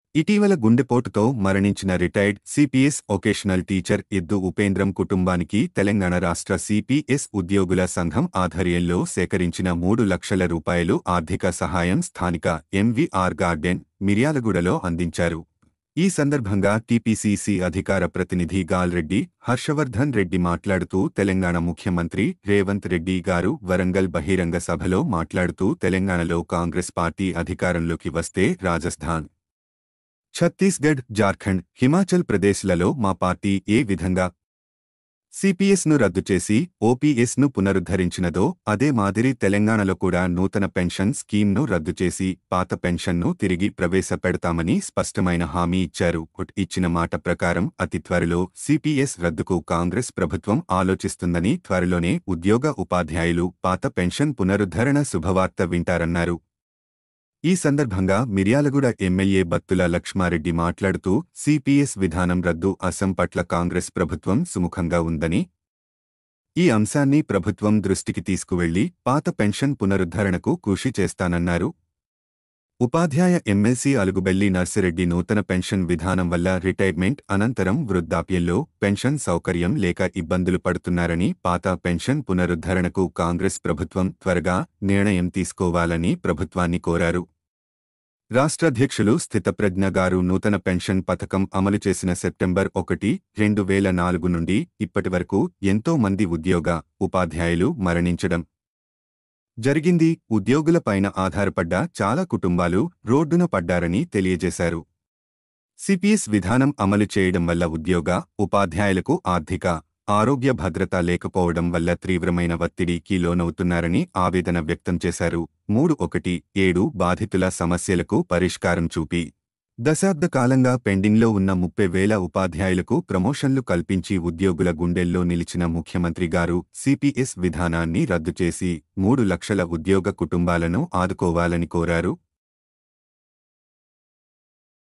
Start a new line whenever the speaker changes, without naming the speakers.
ఇటీవల గుండెపోటుతో మరణించిన రిటైర్డ్ సిపిఎస్ వొకేషనల్ టీచర్ ఎద్దు ఉపేంద్రం కుటుంబానికి తెలంగాణ రాష్ట్ర సిపిఎస్ ఉద్యోగుల సంఘం ఆధ్వర్యంలో సేకరించిన 3 లక్షల రూపాయలు ఆర్థిక సహాయం స్థానిక ఎంవీఆర్ గార్డెన్ మిర్యాలగూడలో అందించారు. ఈ సందర్భంగా టీపీసీసీ అధికార ప్రతినిధి గాల్రెడ్డి హర్షవర్ధన్ రెడ్డి మాట్లాడుతూ తెలంగాణ ముఖ్యమంత్రి రేవంత్ రెడ్డి గారు వరంగల్ బహిరంగ సభలో మాట్లాడుతూ తెలంగాణలో కాంగ్రెస్ పార్టీ అధికారంలోకి వస్తే రాజస్థాన్, ఛత్తీస్గఢ్, జార్ఖండ్, హిమాచల్ ప్రదేశ్లలో మా పార్టీ ఏ విధంగా సిపిఎస్ను రద్దు చేసి ఓపీఎస్ను పునరుద్ధరించినదో అదే మాదిరి తెలంగాణలో కూడా నూతన పెన్షన్ స్కీమ్ను రద్దు చేసి పాత పెన్షన్ను తిరిగి ప్రవేశపెడతామని స్పష్టమైన హామీ ఇచ్చారు. ఇచ్చిన మాట ప్రకారం అతి త్వరలో సిపిఎస్ రద్దుకు కాంగ్రెస్ ప్రభుత్వం ఆలోచిస్తుందని, త్వరలోనే ఉద్యోగ ఉపాధ్యాయులు పాత పెన్షన్ పునరుద్ధరణ శుభవార్త వింటారన్నారు. ఈ సందర్భంగా మిర్యాలగూడ ఎమ్మెల్యే బత్తుల లక్ష్మారెడ్డి మాట్లాడుతూ సిపిఎస్ విధానం రద్దు అంశం పట్ల కాంగ్రెస్ ప్రభుత్వం సుముఖంగా ఉందని, ఈ అంశాన్ని ప్రభుత్వం దృష్టికి తీసుకువెళ్లి పాత పెన్షన్ పునరుద్ధరణకు కృషి చేస్తానన్నారు. ఉపాధ్యాయ ఎమ్మెల్సీ అలుగుబెల్లి నర్సిరెడ్డి నూతన పెన్షన్ విధానం వల్ల రిటైర్మెంట్ అనంతరం వృద్ధాప్యంలో పెన్షన్ సౌకర్యం లేక ఇబ్బందులు పడుతున్నారని, పాత పెన్షన్ పునరుద్ధరణకు కాంగ్రెస్ ప్రభుత్వం త్వరగా నిర్ణయం తీసుకోవాలని ప్రభుత్వాన్ని కోరారు. రాష్ట్రాధ్యక్షులు స్థితప్రజ్ఞ గారు నూతన పెన్షన్ పథకం అమలు చేసిన సెప్టెంబర్ 1, 2004 నుండి ఇప్పటివరకు ఎంతో మంది ఉద్యోగ ఉపాధ్యాయులు మరణించడం జరిగింది. ఉద్యోగులపైన ఆధారపడ్డ చాలా కుటుంబాలు రోడ్డున పడ్డారని తెలియజేశారు. సిపిఎస్ విధానం అమలు చేయడం వల్ల ఉద్యోగ ఉపాధ్యాయులకు ఆర్థిక, ఆరోగ్య భద్రత లేకపోవడం వల్ల తీవ్రమైన ఒత్తిడికి లోనవుతున్నారని ఆవేదన వ్యక్తం చేశారు. 317 బాధితుల సమస్యలకు పరిష్కారం చూపి దశాబ్ద కాలంగా పెండింగ్లో ఉన్న 30,000 ఉపాధ్యాయులకు ప్రమోషన్లు కల్పించి ఉద్యోగుల గుండెల్లో నిలిచిన ముఖ్యమంత్రి గారు సిపిఎస్ విధానాన్ని రద్దు చేసి 3 లక్షల ఉద్యోగ కుటుంబాలను ఆదుకోవాలని కోరారు.